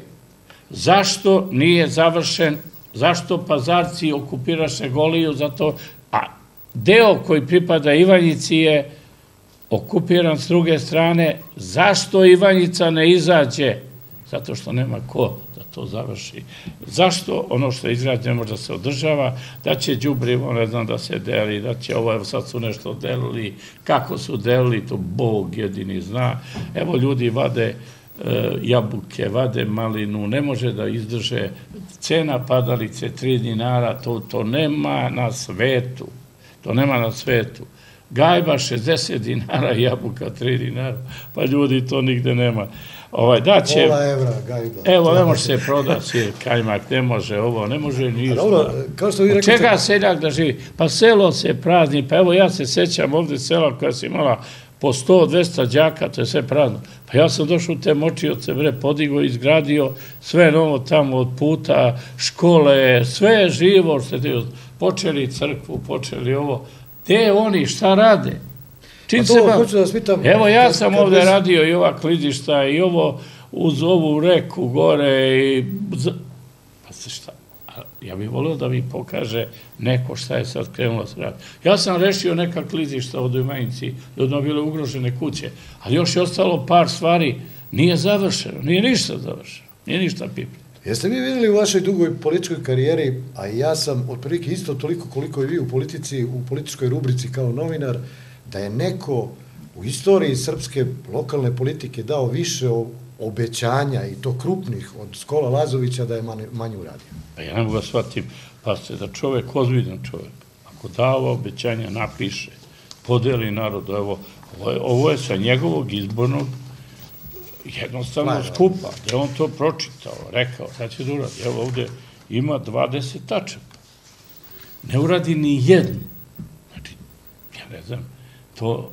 Zašto nije završen, zašto Pazarci okupiraše Goliju, zato, a deo koji pripada Ivanjici je okupiran s druge strane, zašto Ivanjica ne izađe? Zato što nema ko da to završi. Zašto ono što je izgrađeno može da se održava, da će đubrivo, ne znam, da se deli, da će ovo, evo sad su nešto delili, kako su delili, to Bog jedini zna. Evo ljudi vade jabuke, vade malinu, ne može da izdrže cena padalice tri dinara, to, to nema na svetu. To nema na svetu. Gajba šezdeset dinara, jabuka tri dinara, pa ljudi to nigde nema. Ovaj, da će, Pola evra gajba. Evo, ne može se prodati sir, kajmak, ne može ovo, ne može ništa. Dobro, kao što vi Od rekli... čega seljak da živi? Pa selo se prazni, pa evo ja se sećam ovde sela koja se imala po sto do dvesta đaka, to je sve prazno. Pa ja sam došao u te močioce, bre, podigo, izgradio sve novo tamo od puta, škole, sve je živo, što je počeli crkvu, počeli ovo. Gde oni, šta rade? Čim se ba... Evo ja sam ovde radio i ova klizišta i ovo uz ovu reku gore i... Pa se šta? Ja bih volio da mi pokaže neko šta je sad krenulo se radi. Ja sam rešio neka klizišta od Ivanjici, ljudima bile ugrožene kuće, ali još je ostalo par stvari, nije završeno, nije ništa završeno, nije ništa pipno. Jeste vi vidjeli u vašoj dugoj političkoj karijeri, a ja sam otprilike isto toliko koliko i vi u politici, u političkoj rubrici kao novinar, da je neko u istoriji srpske lokalne politike dao više obećanja i to krupnih od Skola Lazovića da je manje uradio? Pa ja ne mogu da shvatim, pa se da čovek, ozbiljan čovek, ako da ova obećanja napiše, podeli narodu, evo, ovo je sa njegovog izbornog jednostavno skupa, gde on to pročitao, rekao, sad će da uradi, evo ovde ima dvadeset tačaka, ne uradi ni jednu, znači, ja ne znam, to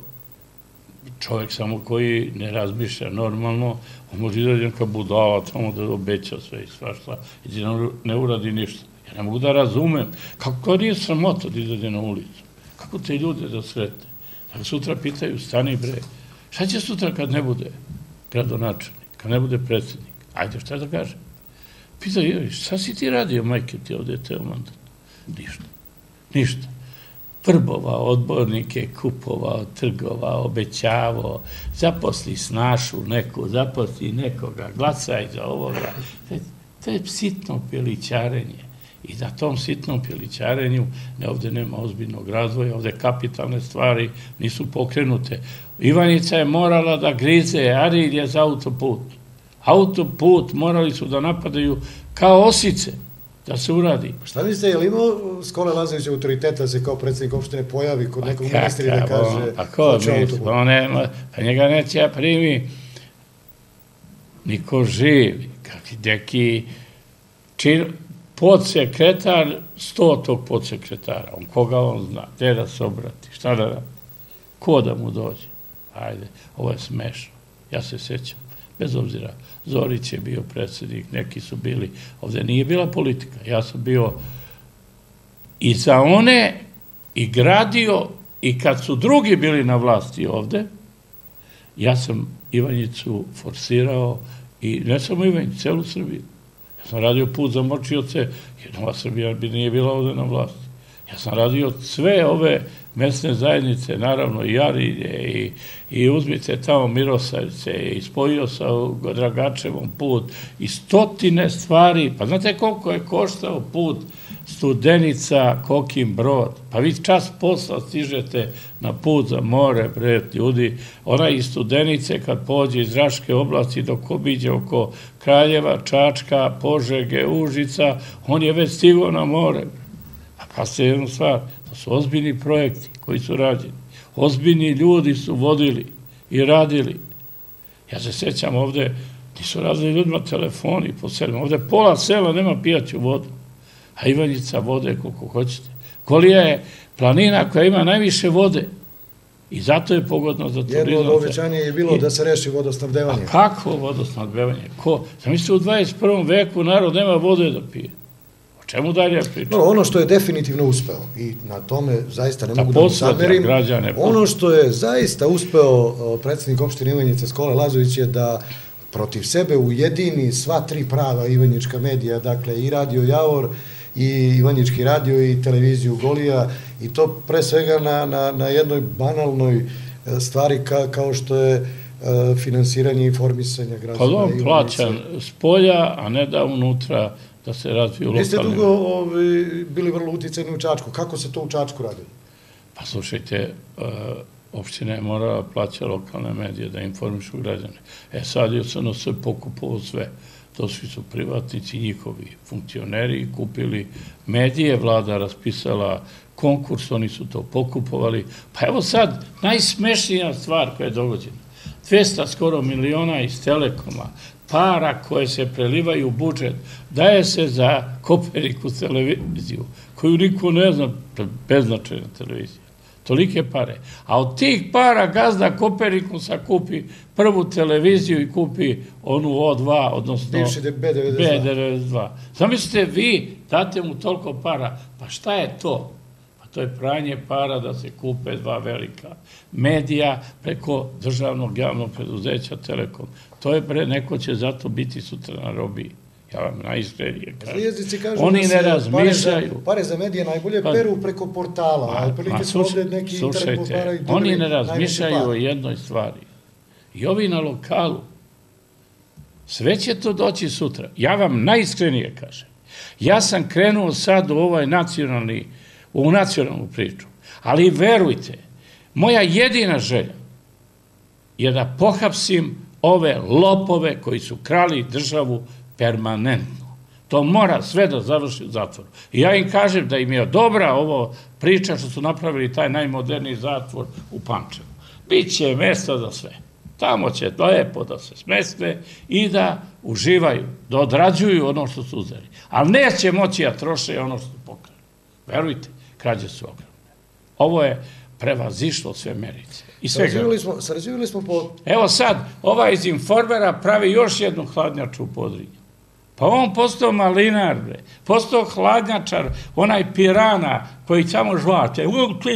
čovjek samo koji ne razmišlja normalno, on može izađe neka budala tamo da obeća sve i svašta i da ne uradi ništa. Ja ne mogu da razumem kako nije sramota da izađe na ulicu, kako te ljude da sretne. Tako sutra pitaju, stani bre, šta će sutra kad ne bude gradonačelnik, kad ne bude predsjednik? Ajde, šta da kažem? Pitaju, šta si ti radio, majke, ti ovde teo mandat? Ništa. Ništa. Vrbovao odbornike, kupovao, trgovao, obećavao, zaposli snašu neku, zaposli nekoga, glasaj za ovoga. To je sitno pjelićarenje. I na tom sitnom pjelićarenju ovde nema ozbiljnog razvoja, ovde kapitalne stvari nisu pokrenute. Ivanjica je morala da grize arilje za autoput. Autoput morali su da napadaju kao osice, da se uradi. Šta mislite, je li imao Skole Lazović autoriteta da se kao predsjednik opštine pojavi kod nekog ministra i da kaže... Pa ko misli, pa njega neće ja primi niko živi, kakvi neki podsekretar, sto tog podsekretara, on koga on zna, gde da se obrati, šta da radi, ko da mu dođe. Ajde, ovo je smešno, ja se sećam, bez obzira, Zorić je bio predsjednik, neki su bili, ovde nije bila politika, ja sam bio i za one i gradio i kad su drugi bili na vlasti ovde, ja sam Ivanjicu forsirao i ne samo Ivanjicu, celu Srbiju. Ja sam radio put za Močioce, jer Nova Srbija bi nije bila ovde na vlasti. Ja sam radio sve ove mesne zajednice, naravno i Arilje, i, i uzmite tamo Mirosavljice, i spojio sa Dragačevom put, i stotine stvari. Pa znate koliko je koštao put Studenica, Kokin Brod? Pa vi čas posla stižete na put za more, pred ljudi. Ona iz Studenice kad pođe iz Raške oblasti dok obiđe oko Kraljeva, Čačka, Požege, Užica, on je već stigao na more. Pa se jednu stvar, to su ozbiljni projekti koji su rađeni. Ozbiljni ljudi su vodili i radili. Ja se sećam ovde, nisu razli ljudima telefoni po selima. Ovde pola sela nema pijaću vodu, a Ivanjica vode koliko hoćete. Kolija je planina koja ima najviše vode i zato je pogodno za turizam. Jedno od obećanja je bilo da se reši vodosnabdevanje. A kako vodosnabdevanje? Ko? Zamislite, u dvadeset prvom veku narod nema vode da pije. Čemu dalje pričam? Ono što je definitivno uspeo i na tome zaista ne mogu da mu zamerim, ono što je zaista uspeo predsjednik opštine Ivanjica Skole Lazović je da protiv sebe ujedini sva tri prava ivanjička medija, dakle i Radio Javor, i Ivanjički radio, i televiziju Golija, i to pre svega na, na, na jednoj banalnoj stvari ka, kao što je finansiranje informisanja građana. Pa on plaća s polja, a ne da unutra da se razviju lokalne... Vi ste dugo bili vrlo uticajni u Čačku. Kako se to u Čačku radilo? Pa slušajte, opština je morala plaća lokalne medije da informišu građane. E sad je ono sve pokupovao sve. To svi su privatnici, njihovi funkcioneri, kupili medije, vlada raspisala konkurs, oni su to pokupovali. Pa evo sad, najsmešnija stvar koja je dogođena. dvesta skoro miliona iz Telekoma, para koje se prelivaju u budžet, daje se za Koperiku televiziju, koju niko ne zna, beznačajna televizija. Tolike pare. A od tih para gazda Koperikusa kupi prvu televiziju i kupi onu O dva, odnosno B devedeset dva. Zamislite, vi date mu toliko para, pa šta je to? Pa to je pranje para da se kupe dva velika medija preko državnog javnog preduzeća Telekom. To je bre, neko će zato biti sutra na robiji. Ja vam najiskrenije kažem. Oni ne razmišljaju. Pare za medije najbolje peru preko portala. Slušajte, oni ne razmišljaju o jednoj stvari. I ovi na lokalu, sve će to doći sutra. Ja vam najiskrenije kažem. Ja sam krenuo sad u ovaj nacionalni, u nacionalnu priču. Ali verujte, moja jedina želja je da pohapsim ove lopove koji su krali državu permanentno. To mora sve da završi u zatvoru. I ja im kažem da im je dobra ovo priča što su napravili taj najmoderniji zatvor u Pančevu. Biće mesta za sve. Tamo će lepo da se smeste i da uživaju, da odrađuju ono što su uzeli. Ali neće moći da troše ono što su pokrali. Verujte, krađe su ogromne. Ovo je prevazišlo sve merice. Sarađivali smo po... Evo sad, ovaj iz Informera pravi još jednu hladnjaču u Podrinju. Pa on postao malinar, bre. Postao hladnjačar, onaj pirana koji samo žvače.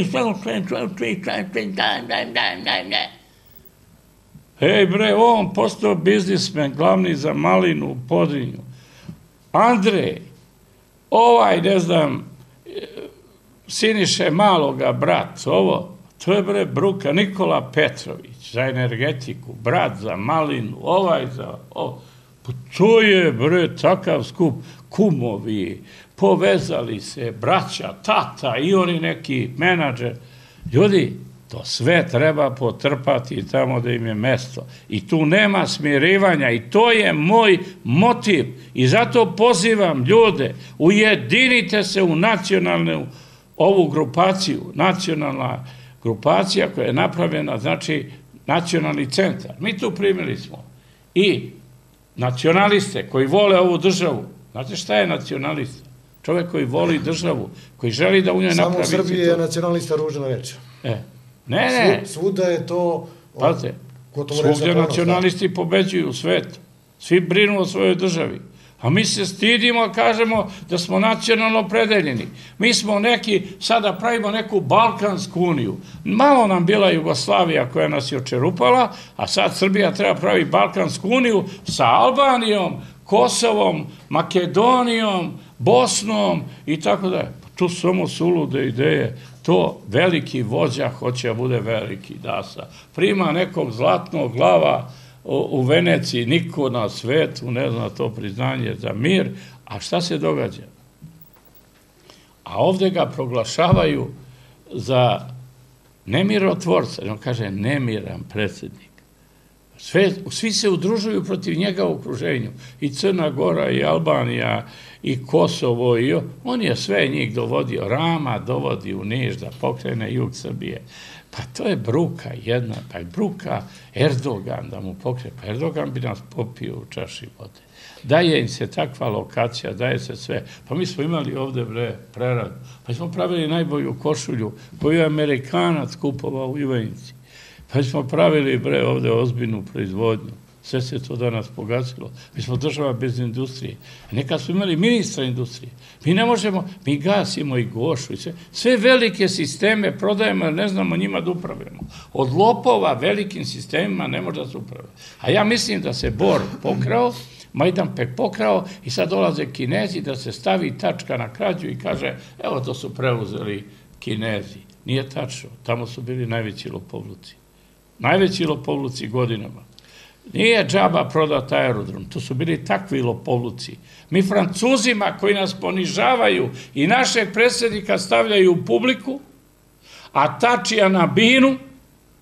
Hej, bre, on postao biznismen, glavni za malinu u Podrinju. Andrej, ovaj, ne znam, Siniše Maloga, brat, ovo, to je, bre, Bruka, Nikola Petrović za energetiku, brat za malinu, ovaj za ovo. To je, bre, takav skup, kumovi, povezali se, braća, tata i oni neki menadžer. Ljudi, to sve treba potrpati tamo da im je mesto. I tu nema smirivanja i to je moj motiv. I zato pozivam ljude, ujedinite se u nacionalnu ovu grupaciju, nacionalna grupacija koja je napravljena, znači nacionalni centar. Mi tu primili smo i nacionaliste koji vole ovu državu. Znate šta je nacionalista? Čovek koji voli državu, koji želi da u njoj napravi... Samo u Srbiji je nacionalista ružna reč. E, ne, ne. Svuda je to... Pazite, svugdje nacionalisti pobeđuju u svetu. Svi brinu o svojoj državi. A mi se stidimo, kažemo da smo nacionalno predeljeni. Mi smo neki, sada pravimo neku Balkansku uniju. Malo nam bila Jugoslavija koja nas je očerupala, a sad Srbija treba pravi Balkansku uniju sa Albanijom, Kosovom, Makedonijom, Bosnom i tako da. Tu su samo sulude ideje. To veliki vođa hoće da bude veliki dasa. Prima nekog zlatnog glava u Veneciji, niko na svetu ne zna to priznanje za mir, a šta se događa? A ovde ga proglašavaju za nemirotvorca, on kaže nemiran predsjednik. Svi se udružuju protiv njega u okruženju, i Crna Gora, i Albanija, i Kosovo, i on je sve njih dovodio, Rama dovodi u Niš da pokrene jug Srbije. Pa to je bruka jedna, pa je bruka Erdogan da mu pokrene, pa Erdogan bi nas popio u čaši vode. Daje im se takva lokacija, daje se sve. Pa mi smo imali ovde, bre, preradu, pa smo pravili najbolju košulju koju je Amerikanac kupovao u Ivanjici. Pa smo pravili, bre, ovde ozbiljnu proizvodnju. Sve se to danas pogasilo. Mi smo država bez industrije. Nekad smo imali ministra industrije. Mi ne možemo, mi gasimo i Gošu i sve. Sve velike sisteme prodajemo, jer ne znamo njima da upravljamo. Od lopova velikim sistemima ne može da se upravlja. A ja mislim da se Bor pokrao, Majdanpek pokrao i sad dolaze Kinezi da se stavi tačka na krađu i kaže, evo to su preuzeli Kinezi. Nije tačno. Tamo su bili najveći lopovluci. Najveći lopovluci godinama. Nije džaba prodat aerodrom, to su bili takvi lopovluci. Mi Francuzima koji nas ponižavaju i našeg predsjednika stavljaju u publiku, a Tačija na binu,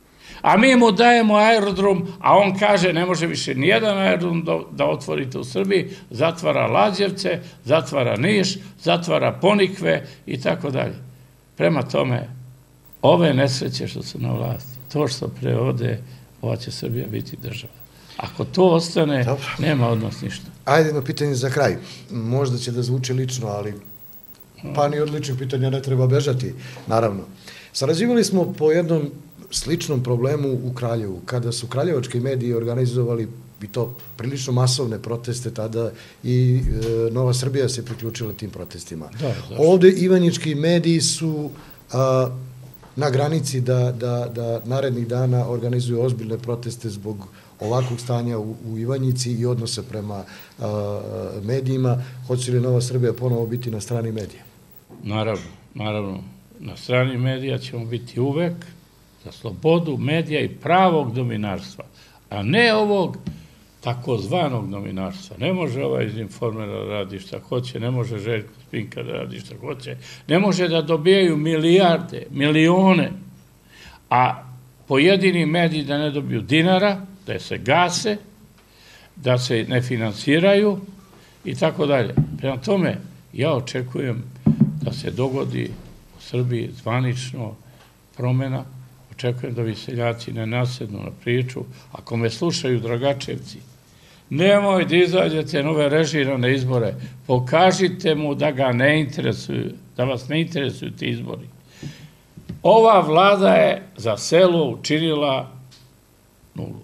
A mi mu dajemo aerodrom, a on kaže ne može više nijedan aerodrom da otvorite u Srbiji, zatvara Lađevce, zatvara Niš, zatvara Ponikve i tako dalje. Prema tome, ove nesreće što su na vlasti, to što preode, ova će Srbija biti država. Ako to ostane, dobro, nema odnos ništa. Ajde jedno pitanje za kraj. Možda će da zvuči lično, ali pa ni od ličnih pitanja ne treba bežati, naravno. Sarađivali smo po jednom sličnom problemu u Kraljevu, kada su kraljevački mediji organizovali i to prilično masovne proteste tada i e, Nova Srbija se priključila tim protestima. Da, ovde ivanjički mediji su a, na granici da, da, da narednih dana organizuju ozbiljne proteste zbog ovakvog stanja u, u Ivanjici i odnosa prema a, medijima. Hoće li Nova Srbija ponovo biti na strani medija? Naravno, naravno. Na strani medija ćemo biti uvek za slobodu medija i pravog novinarstva, a ne ovog takozvanog novinarstva. Ne može ovaj iz Informera da radi šta hoće, ne može Željko Spinka da radi šta hoće, ne može da dobijaju milijarde, milione, a pojedini mediji da ne dobiju dinara, da se gase, da se ne finansiraju i tako dalje. Prema tome, ja očekujem da se dogodi u Srbiji zvanično promena. Očekujem da vi seljaci ne nasednu na priču. Ako me slušaju Dragačevci, nemoj da izađete nove režirane izbore. Pokažite mu da ga ne interesuju, da vas ne interesuju ti izbori. Ova vlada je za selo učinila nulu.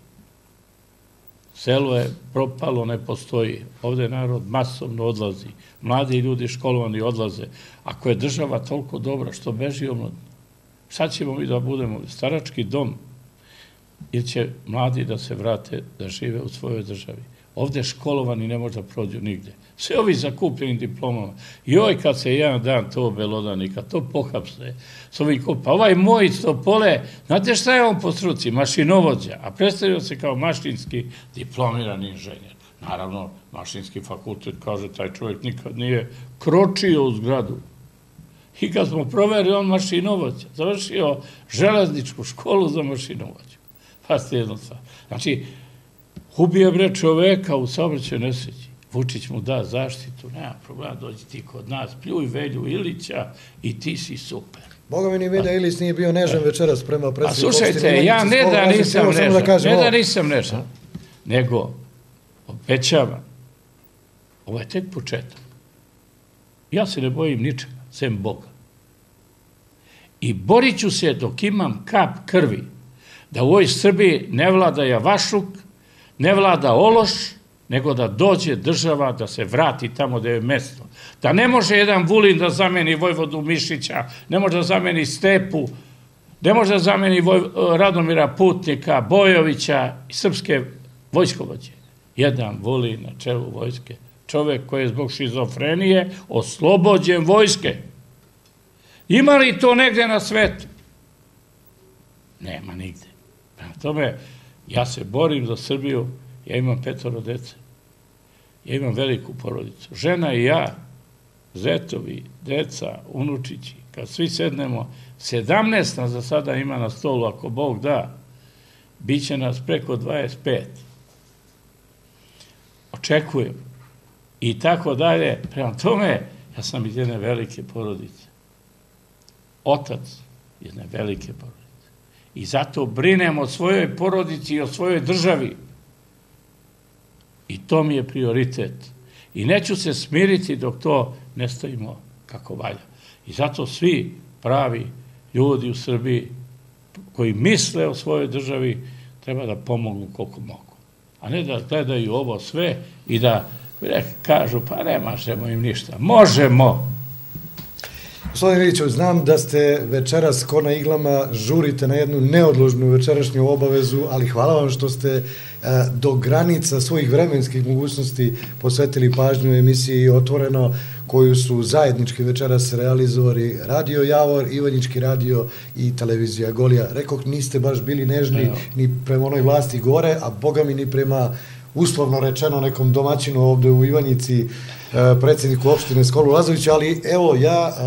Selo je propalo, ne postoji. Ovde narod masovno odlazi. Mladi ljudi školovani odlaze. Ako je država toliko dobra, što beži omladina? Šta ćemo mi da budemo? Starački dom? Ili će mladi da se vrate, da žive u svojoj državi? Ovde školovani ne može da prođu nigde. Sve ovi zakupljenim diplomama. I ovaj kad se jedan dan to obelodani, kad to pohapse, s ovim kupa, ovaj moj Stopole, znate šta je on po struci? Mašinovođa, a predstavio se kao mašinski diplomirani inženjer. Naravno, mašinski fakultet, kaže, taj čovjek nikad nije kročio u zgradu. I kad smo proverili, on mašinovođa, završio železničku školu za mašinovođu. Pa ste jednostavno. Znači, ubije bre čoveka u saobraćajnoj nesreći. Vučić mu da zaštitu, nema problema, dođi ti kod nas, pljuj Velju Ilića i ti si super. Boga mi ni Velja Ilić nije bio nežan večeras prema predsjedniku opštine. A slušajte, ja ne da nisam nežan, ne da nisam nežan, nego obećavam, ovo je tek početak. Ja se ne bojim ničega, sem Boga. I borit ću se dok imam kap krvi, da u ovoj Srbiji ne vlada javašluk, ne vlada ološ, nego da dođe država, da se vrati tamo gde je mesto. Da ne može jedan Vulin da zameni Vojvodu Mišića, ne može da zameni Stepu, ne može da zameni Radomira Putnika, Bojovića i srpske vojskovođe. Jedan Vulin na čelu vojske, čovek koji je zbog šizofrenije oslobođen vojske. Ima li to negde na svetu? Nema nigde. Prema tome, ja se borim za Srbiju, ja imam petoro dece, ja imam veliku porodicu. Žena i ja, zetovi, deca, unučići, kad svi sednemo, sedamnaest nas za sada ima na stolu, ako Bog da, bit će nas preko dvadeset pet. Očekujem. I tako dalje. Prema tome, ja sam iz jedne velike porodice. Otac jedne velike porodice. I zato brinem o svojoj porodici i o svojoj državi. I to mi je prioritet. I neću se smiriti dok to ne stavimo kako valja. I zato svi pravi ljudi u Srbiji koji misle o svojoj državi treba da pomognu koliko mogu. A ne da gledaju ovo sve i da kažu pa ne možemo im ništa. Možemo! Gospodin Iliću, znam da ste večeras ko na iglama, žurite na jednu neodložnu večerašnju obavezu, ali hvala vam što ste do granica svojih vremenskih mogućnosti posvetili pažnju emisiji Otvoreno, koju su zajednički večeras realizovali Radio Javor, Ivanjički radio i televizija Golija. Rekoh, niste baš bili nežni ni prema onoj vlasti gore, a boga mi ni prema uslovno rečeno nekom domaćinu ovde u Ivanjici, predsjedniku opštine Skolu Lazovića, ali evo ja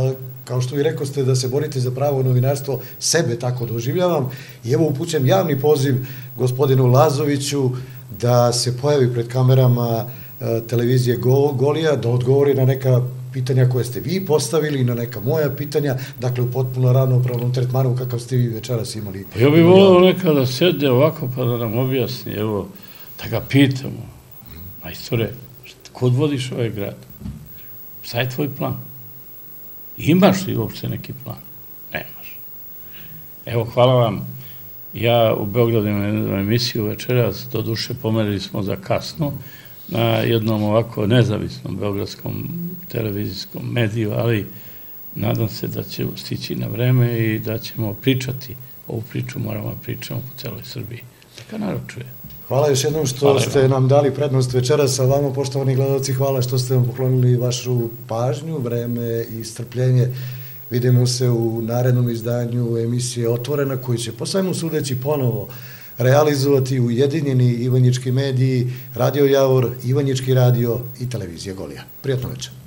kao što vi rekao ste da se borite za pravo novinarstvo, sebe tako doživljavam i evo upućujem javni poziv gospodinu Lazoviću da se pojavi pred kamerama televizije Golija, da odgovori na neka pitanja koje ste vi postavili, na neka moja pitanja, dakle u potpuno ravnopravnom tretmanu kakav ste vi večeras imali. Ja bih volao nekada sede ovako pa da nam objasni, evo, da ga pitamo, majstore, kod vodiš ovaj grad? Šta je tvoj plan? Imaš li uopšte neki plan? Nemaš. Evo, hvala vam. Ja u Beogradu imam emisiju večeras, do duše pomerili smo za kasno, na jednom ovako nezavisnom beogradskom televizijskom mediju, ali nadam se da će stići na vreme i da ćemo pričati. Ovu priču moramo da pričamo po celoj Srbiji. Neka narod čuje. Hvala još jednom što ste nam dali prednost večeras, a vama, poštovani gledalci, hvala što ste vam poklonili vašu pažnju, vreme i strpljenje. Vidimo se u narednom izdanju emisije Otvorena, koji će po svemu sudeći ponovo realizovati Ujedinjeni Ivanjički mediji, Radio Javor, Ivanjički radio i televizija Golija. Prijatno večer.